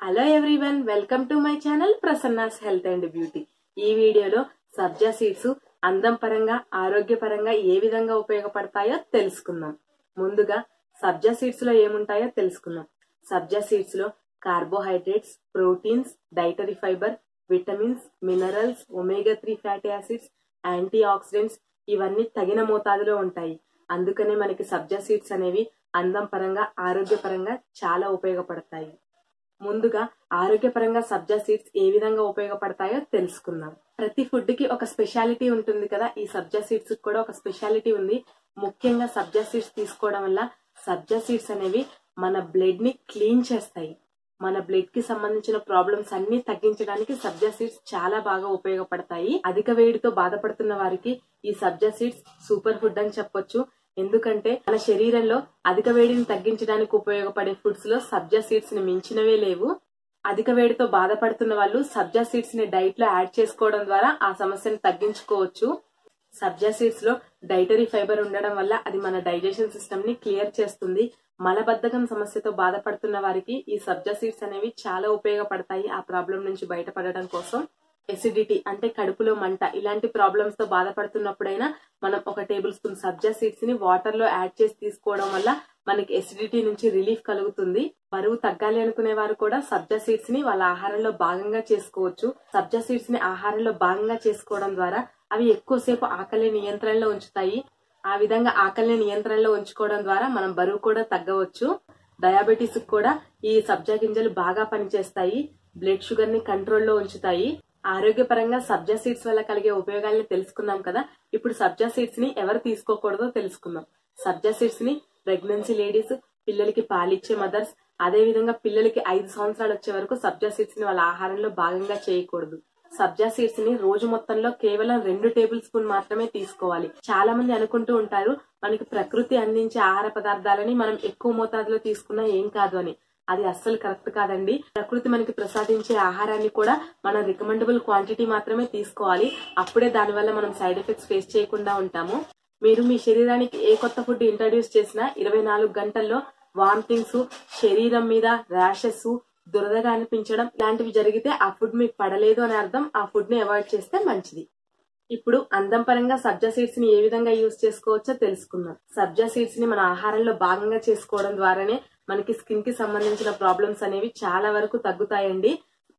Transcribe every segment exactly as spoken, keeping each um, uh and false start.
Hello everyone, welcome to my channel Prasanna's health and beauty. ఈ వీడియోలో సబ్జా seeds అందం పరంగా ఆరోగ్య పరంగా ఏ విధంగా ఉపయోగపడతాయో తెలుసుకుందాం. ముందుగా సబ్జా సీడ్స్ లో ఏముంటాయో తెలుసుకుందాం. సబ్జా సీడ్స్ లో carbohydrates, proteins, dietary fibre, vitamins, minerals, omega three fatty acids, antioxidants ఇవన్నీ తగిన మోతాదులో ఉంటాయి. అందుకనే మనకి సబ్జా సీడ్స్ అనేవి అందం పరంగా ఆరోగ్య పరంగా చాలా ఉపయోగపడతాయి. ముందుగా ఆరోగ్యపరంగా సబ్జా సీడ్స్ ఏ విధంగా ఉపయోగపడతాయో తెలుసుకుందాం. ప్రతి ఫుడ్ కి ఒక స్పెషాలిటీ ఉంటుంది కదా, ఈ సబ్జా సీడ్స్ కూడా ఒక స్పెషాలిటీ ఉంది. ముఖ్యంగా సబ్జా సీడ్స్ తీసుకోవడం వల్ల సబ్జా సీడ్స్ అనేవి మన బ్లడ్ ని క్లీన్ చేస్తాయి. మన బ్లడ్ కి సంబంధించిన ప్రాబ్లమ్స్ అన్ని తగ్గించడానికి సబ్జా సీడ్స్ చాలా బాగా ఉపయోగపడతాయి. అధిక వేడితో బాధపడుతున్న వారికి ఈ సబ్జా సీడ్స్ సూపర్ ఫుడ్ అని చెప్పొచ్చు. ఎందుకంటే మన శరీరంలో అధిక వేడిని తగ్గించడానికి ఉపయోగపడే ఫుడ్స్ లో సబ్జా సీడ్స్ ని మించినవే లేవు. అధిక వేడితో బాధపడుతున్న వాళ్ళు సబ్జా సీడ్స్ ని డైట్ లో యాడ్ చేసుకోవడం ద్వారా ఆ సమస్యను తగ్గించుకోవచ్చు. సబ్జా సీడ్స్ లో డైటరీ ఫైబర్ ఉండడం వల్ల అది మన డైజెషన్ సిస్టమ్ ని క్లియర్ చేస్తుంది. మలబద్ధకం సమస్యతో బాధపడుతున్న వారికి ఈ సబ్జా సీడ్స్ అనేవి చాలా ఉపయోగపడతాయి ఆ ప్రాబ్లం నుంచి బయటపడడం కోసం. ఎసిడిటీ అంటే కడుపులో మంట ఇలాంటి ప్రాబ్లమ్స్ తో బాధపడుతున్నప్పుడైనా మనం ఒక టేబుల్ స్పూన్ సబ్జా సీడ్స్ ని వాటర్ లో యాడ్ చేసి తీసుకోవడం వల్ల మనకి ఎసిడిటీ నుంచి రిలీఫ్ కలుగుతుంది. బరువు తగ్గాలి అనుకునే వారు కూడా సబ్జా సీడ్స్ ని వాళ్ళ ఆహారంలో భాగంగా చేసుకోవచ్చు. సబ్జా సీడ్స్ ని ఆహారంలో భాగంగా చేసుకోవడం ద్వారా అవి ఎక్కువసేపు ఆకలి నియంత్రణలో ఉంచుతాయి. ఆ విధంగా ఆకలిని నియంత్రణలో ఉంచుకోవడం ద్వారా మనం బరువు కూడా తగ్గవచ్చు. డయాబెటీస్ కూడా ఈ సబ్జా గింజలు బాగా పనిచేస్తాయి. బ్లడ్ షుగర్ ని కంట్రోల్లో ఉంచుతాయి. ఆరోగ్యపరంగా సబ్జా సీడ్స్ వల్ల కలిగే ఉపయోగాలను తెలుసుకున్నాం కదా. ఇప్పుడు సబ్జా సీడ్స్ ని ఎవరు తీసుకోకూడదో తెలుసుకుందాం. సబ్జా సీడ్స్ ని ప్రెగ్నెన్సీ లేడీస్, పిల్లలకి పాలిచ్చే మదర్స్, అదే విధంగా పిల్లలకి ఐదు సంవత్సరాలు వచ్చే వరకు సబ్జా సీడ్స్ ని వాళ్ళ ఆహారంలో భాగంగా చేయకూడదు. సబ్జా సీడ్స్ ని రోజు మొత్తంలో కేవలం రెండు టేబుల్ స్పూన్ మాత్రమే తీసుకోవాలి. చాలా మంది అనుకుంటూ ఉంటారు మనకి ప్రకృతి అందించే ఆహార పదార్థాలని మనం ఎక్కువ మోతాదులో తీసుకున్నా ఏం కాదు అని. అది అస్సలు కరెక్ట్ కాదండి. ప్రకృతి మనకి ప్రసాదించే ఆహారాన్ని కూడా మనం రికమెండబుల్ క్వాంటిటీ మాత్రమే తీసుకోవాలి. అప్పుడే దాని వల్ల మనం సైడ్ ఎఫెక్ట్స్ ఫేస్ చేయకుండా ఉంటాము. మీరు మీ శరీరానికి ఏ కొత్త ఫుడ్ ఇంట్రడ్యూస్ చేసినా ఇరవై నాలుగు గంటల్లో వామిటింగ్స్, శరీరం మీద ర్యాషెస్, దురదగా అనిపించడం ఇలాంటివి జరిగితే ఆ ఫుడ్ మీకు పడలేదు అని అర్థం. ఆ ఫుడ్ ని అవాయిడ్ చేస్తే మంచిది. ఇప్పుడు అందం పరంగా సబ్జా సీడ్స్ ని ఏ విధంగా యూజ్ చేసుకోవచ్చో తెలుసుకుందాం. సబ్జా సీడ్స్ ని మన ఆహారంలో భాగంగా చేసుకోవడం ద్వారానే మనకి స్కిన్ కి సంబంధించిన ప్రాబ్లమ్స్ అనేవి చాలా వరకు తగ్గుతాయండి.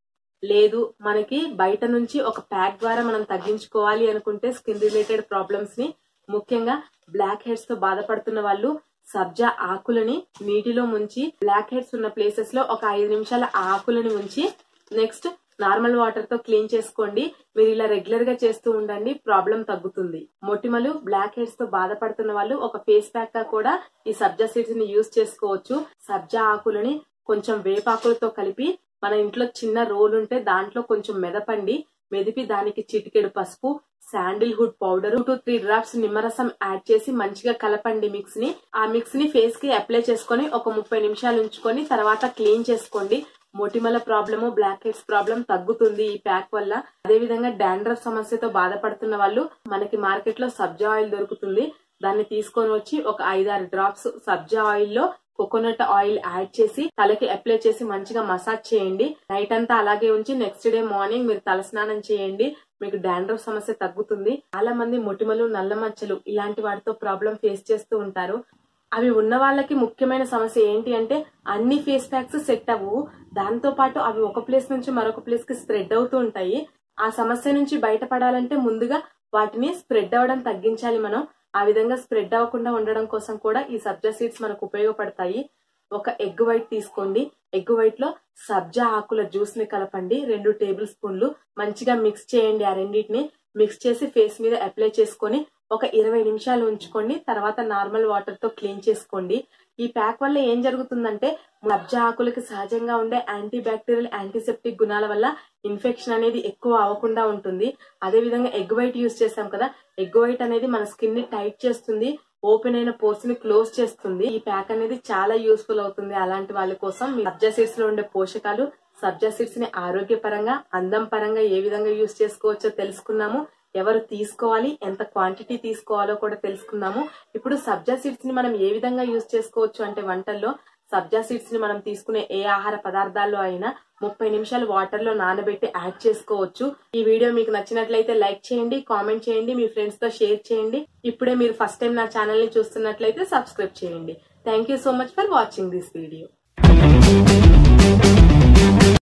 లేదు మనకి బయట నుంచి ఒక ప్యాక్ ద్వారా మనం తగ్గించుకోవాలి అనుకుంటే స్కిన్ రిలేటెడ్ ప్రాబ్లమ్స్ ని, ముఖ్యంగా బ్లాక్ హెడ్స్ తో బాధపడుతున్న వాళ్ళు సబ్జా ఆకులని నీటిలో ముంచి బ్లాక్ హెడ్స్ ఉన్న ప్లేసెస్ లో ఒక ఐదు నిమిషాల ఆకులని ఉంచి నెక్స్ట్ నార్మల్ వాటర్ తో క్లీన్ చేసుకోండి. మీరు ఇలా రెగ్యులర్ గా చేస్తూ ఉండండి, ప్రాబ్లం తగ్గుతుంది. మొటిమలు, బ్లాక్ హెడ్స్ తో బాధపడుతున్న వాళ్ళు ఒక ఫేస్ ప్యాక్ గా కూడా ఈ సబ్జా సీడ్స్ ని యూజ్ చేసుకోవచ్చు. సబ్జా ఆకులని కొంచెం వేపాకులతో కలిపి మన ఇంట్లో చిన్న రోల్ ఉంటే దాంట్లో కొంచెం మెదపండి. మెదిపి దానికి చిటికెడు పసుపు, sandalwood powder, two three drops నిమ్మరసం యాడ్ చేసి మంచిగా కలపండి మిక్స్ ని. ఆ మిక్స్ ని ఫేస్ కి అప్లై చేసుకుని ఒక ముప్పై నిమిషాలు ఉంచుకొని తర్వాత క్లీన్ చేసుకోండి. మొటిమల ప్రాబ్లము, బ్లాక్ హెడ్స్ ప్రాబ్లం తగ్గుతుంది ఈ ప్యాక్ వల్ల. అదే విధంగా డాండ్రఫ్ సమస్యతో బాధపడుతున్న వాళ్ళు మనకి మార్కెట్ లో సబ్జా ఆయిల్ దొరుకుతుంది. దాన్ని తీసుకొని వచ్చి ఒక ఐదారు డ్రాప్స్ సబ్జా ఆయిల్ లో కోకోనట్ ఆయిల్ యాడ్ చేసి తలకి అప్లై చేసి మంచిగా మసాజ్ చేయండి. నైట్ అంతా అలాగే ఉంచి నెక్స్ట్ డే మార్నింగ్ మీరు తల స్నానం చేయండి. మీకు డాండ్రఫ్ సమస్య తగ్గుతుంది. చాలా మంది మొటిమలు, నల్ల మచ్చలు ఇలాంటి వాటితో ప్రాబ్లం ఫేస్ చేస్తూ ఉంటారు. అవి ఉన్న వాళ్ళకి ముఖ్యమైన సమస్య ఏంటి అంటే అన్ని ఫేస్ ప్యాక్స్ సెట్ అవ్వవు. దాంతో పాటు అవి ఒక ప్లేస్ నుంచి మరొక ప్లేస్ కి స్ప్రెడ్ అవుతూ ఉంటాయి. ఆ సమస్య నుంచి బయటపడాలంటే ముందుగా వాటిని స్ప్రెడ్ అవ్వడం తగ్గించాలి మనం. ఆ విధంగా స్ప్రెడ్ అవ్వకుండా ఉండడం కోసం కూడా ఈ సబ్జా సీడ్స్ మనకు ఉపయోగపడతాయి. ఒక ఎగ్ వైట్ తీసుకోండి. ఎగ్ వైట్ లో సబ్జా ఆకుల జ్యూస్ ని కలపండి. రెండు టేబుల్ స్పూన్లు మంచిగా మిక్స్ చేయండి. ఆ రెండింటిని మిక్స్ చేసి ఫేస్ మీద అప్లై చేసుకొని ఒక ఇరవై నిమిషాలు ఉంచుకోండి. తర్వాత నార్మల్ వాటర్ తో క్లీన్ చేసుకోండి. ఈ ప్యాక్ వల్ల ఏం జరుగుతుందంటే సబ్జా ఆకులకి సహజంగా ఉండే యాంటీ బ్యాక్టీరియల్, యాంటీసెప్టిక్ గుణాల వల్ల ఇన్ఫెక్షన్ అనేది ఎక్కువ అవ్వకుండా ఉంటుంది. అదే విధంగా ఎగ్ వైట్ యూజ్ చేస్తాం కదా, ఎగ్ వైట్ అనేది మన స్కిన్ ని టైట్ చేస్తుంది, ఓపెన్ అయిన పోర్స్ ని క్లోజ్ చేస్తుంది. ఈ ప్యాక్ అనేది చాలా యూస్ఫుల్ అవుతుంది అలాంటి వాళ్ళ కోసం. సబ్జా సీడ్స్ లో ఉండే పోషకాలు, సబ్జా సీడ్స్ ని ఆరోగ్యపరంగా, అందం పరంగా ఏ విధంగా యూజ్ చేసుకోవచ్చో తెలుసుకున్నాము. ఎవరు తీసుకోవాలి, ఎంత క్వాంటిటీ తీసుకోవాలో కూడా తెలుసుకున్నాము. ఇప్పుడు సబ్జా సీడ్స్ ని మనం ఏ విధంగా యూజ్ చేసుకోవచ్చు అంటే వంటల్లో సబ్జా సీడ్స్ ని మనం తీసుకునే ఏ ఆహార పదార్థాల్లో అయినా ముప్పై నిమిషాలు వాటర్ లో నానబెట్టి యాడ్ చేసుకోవచ్చు. ఈ వీడియో మీకు నచ్చినట్లయితే లైక్ చేయండి, కామెంట్ చేయండి, మీ ఫ్రెండ్స్ తో షేర్ చేయండి. ఇప్పుడే మీరు ఫస్ట్ టైం నా ఛానల్ ని చూస్తున్నట్లయితే సబ్స్క్రైబ్ చేయండి. Thank you so much for watching this video.